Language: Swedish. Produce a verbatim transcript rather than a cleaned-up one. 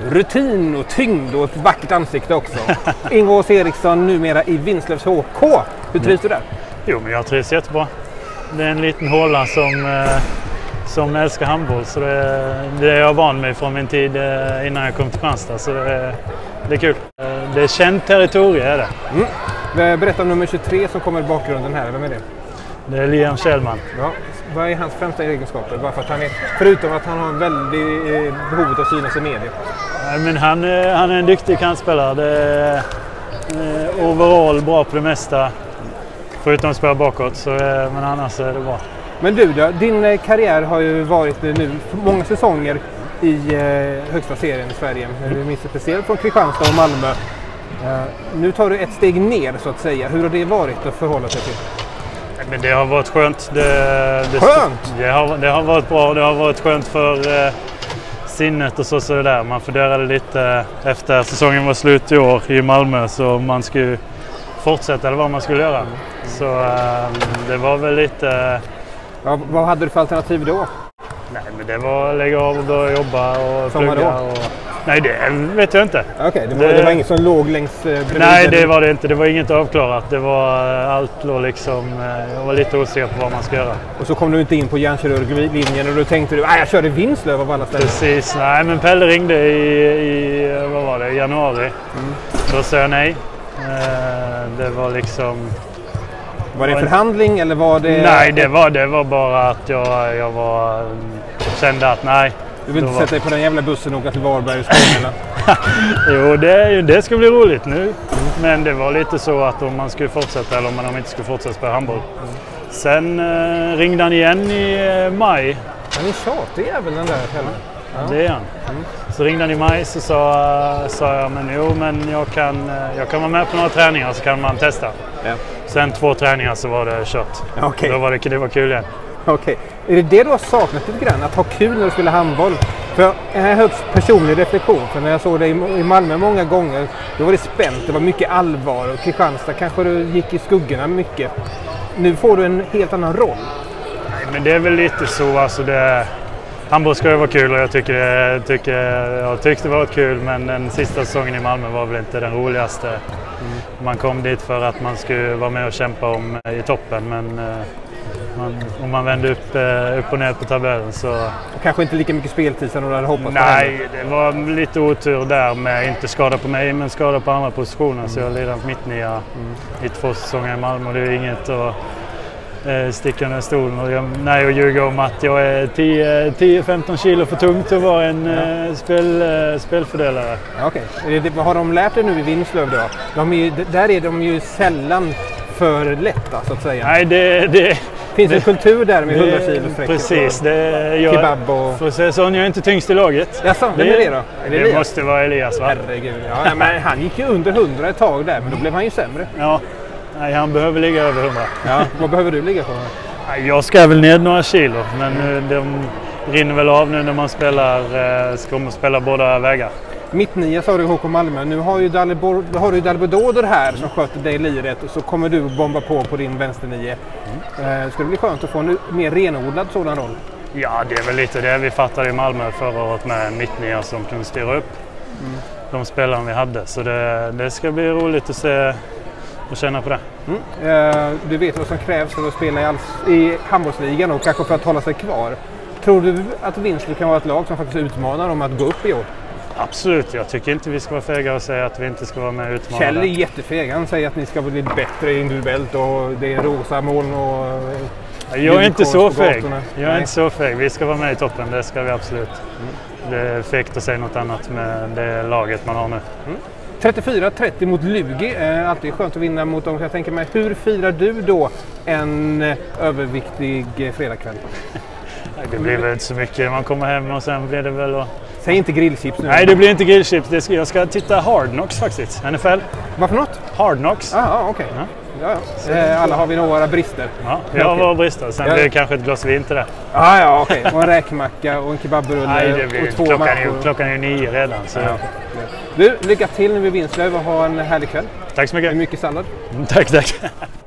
rutin och tyngd och ett vackert ansikte också. Ingvar Eriksson numera i Vinslövs H K. Hur trivs du där? Jo, men jag trivs jättebra. Det är en liten håla som, eh, som älskar handboll, så det, det är jag van med från min tid eh, innan jag kom till Kristianstad, så det, det är kul. Det är känt territorium, är det. Mm. Berätta om nummer tjugotre som kommer i bakgrunden här, vem är det? Det är Liam Kjellman. Ja. Vad är hans främsta egenskaper? Bara för att han är, förutom att han har en väldigt eh, behov av att synas i media. Ja, men han, han är en duktig kantspelare. Det är eh, overall bra på det mesta. Förutom att spela bakåt, så, eh, men annars är det bra. Men du då, din eh, karriär har ju varit nu många säsonger i eh, högsta serien i Sverige. Mm. Du minns speciellt från Kristianstad och Malmö. Uh, nu tar du ett steg ner så att säga. Hur har det varit att förhålla sig till? Men det har varit skönt. Det, det, skönt? Det har, det har varit bra. Det har varit skönt för eh, sinnet och så, så det där. Man funderade lite eh, efter säsongen var slut i år i Malmö, så man skulle fortsätta eller vad man skulle göra. Mm. Så eh, det var väl lite... Eh, ja, vad hade du för alternativ då? Nej, men det var att lägga av och börja jobba och som plugga. Och, nej, det vet jag inte. Okej, okay, det, det, det var inget som låg längs eh, bredvid? Nej, det var det inte. Det var inget avklarat. Det var allt låg liksom... Eh, jag var lite osäker på vad man ska göra. Och så kom du inte in på hjärnkirurglinjen och då tänkte du, nej, jag körde Vinslöv av alla ställen. Precis. Nej, men Pelle ringde i, i vad var det, i januari. Mm. Då sa jag nej. Eh, det var liksom... Var det en förhandling eller var det... Nej, det var, det var bara att jag, jag var, kände att nej. Du vill inte var... sätta dig på den jävla bussen och åka till Varberg och Skåne? Jo, det, det ska bli roligt nu. Mm. Men det var lite så att om man skulle fortsätta eller om man inte skulle fortsätta spela handboll. Mm. Sen eh, ringde han igen i eh, maj. Han är tjatig jäveln den där Pelle. Ja. Det är han. Mm. Så ringde han i maj så sa, sa jag men jo, men jag kan, jag kan vara med på några träningar så kan man testa. Ja. Sen två träningar så var det kört. Okay. Då var det, det var kul igen. Okej. Okay. Är det det du har saknat lite grann? Att ha kul när du spelar handboll? För en här högst personlig reflektion. För när jag såg dig i Malmö många gånger, då var det spänt. Det var mycket allvar. Och Kristianstad kanske du gick i skuggorna mycket. Nu får du en helt annan roll. Nej, men det är väl lite så. Alltså det, handboll ska ju vara kul och jag tycker, tycker, jag tyckte det var kul. Men den sista säsongen i Malmö var väl inte den roligaste. Mm. Man kom dit för att man skulle vara med och kämpa om i toppen. Men man, om man vände upp, upp och ner på tabellen så... Och kanske inte lika mycket speltid som du hade hoppats. Nej, det var lite otur där med inte skada på mig men skada på andra positioner. Mm. Så jag lidade på mittnia mm. i två säsonger i Malmö och det är inget att eh, sticka under stolen. Och jag, nej, och ljuga om att jag är tio till femton kilo för tungt att vara en ja. eh, spel, eh, spelfördelare. Ja, okej. Okay. Vad har de lärt dig nu i Vinslöv då? De är, där är de ju sällan för lätta så att säga. Nej, det... det finns det, en kultur där med hundra kilo sträck. Precis. Det, jag, kebab och... För att säga så, jag är inte tyngst i laget. Jaså, vem är det då? Är det, det måste vara Elias, va? Herregud. Ja, men han gick ju under hundra ett tag där, men då blev han ju sämre. Ja, nej, han behöver ligga över hundra. Ja, vad behöver du ligga på? Jag ska väl ner några kilo, men mm. de rinner väl av nu när man spelar, ska man spela båda vägar. Mittnia sa du i H K Malmö. Nu har ju Dalibor, har du Dalibor här som sköter dig liret och så kommer du bomba på på din vänsternio. Mm. Ska det bli skönt att få en mer renodlad sådan roll? Ja, det är väl lite det vi fattade i Malmö förra året med en mittnia som kunde styra upp mm. de spelarna vi hade. Så det, det ska bli roligt att se och känna på det. Mm. Du vet vad som krävs för att spela i, alls, i handbollsligan och kanske för att hålla sig kvar. Tror du att Vinslöv kan vara ett lag som faktiskt utmanar om att gå upp i år? Absolut, jag tycker inte vi ska vara fega och säga att vi inte ska vara med och utmana. Kjell är jättefeg, han säger att ni ska bli bättre individuellt och det är rosa moln och... Jag är inte så feg, jag är Nej. inte så feg. Vi ska vara med i toppen, det ska vi absolut. Mm. Det är fegt att säga något annat med det laget man har nu. Mm. trettiofyra trettio mot Lugi, eh, alltid skönt att vinna mot dem. Jag tänker mig, hur firar du då en eh, överviktig eh, fredagkväll? Det blir väl inte så mycket, man kommer hem och sen blir det väl att... Säg inte grillchips nu. Nej, det blir inte grillchips. Det ska, jag ska titta Hard Knocks faktiskt. N F L. Vad för något? Hard Knocks. Ah, okej. Okay. Ja. Ja, eh, alla har vi några brister. Ja, jag har några brister. Sen ja. blir det kanske ett glas vin till det. Ah, ja, okej. Okay. Och en räkmacka och en kebabrulle. Nej, det blir, och två klockan, är, klockan är nio redan. Så. Ja. Du, lycka till nu vid Vinslöv och ha en härlig kväll. Tack så mycket. Med mycket sallad. Tack, tack.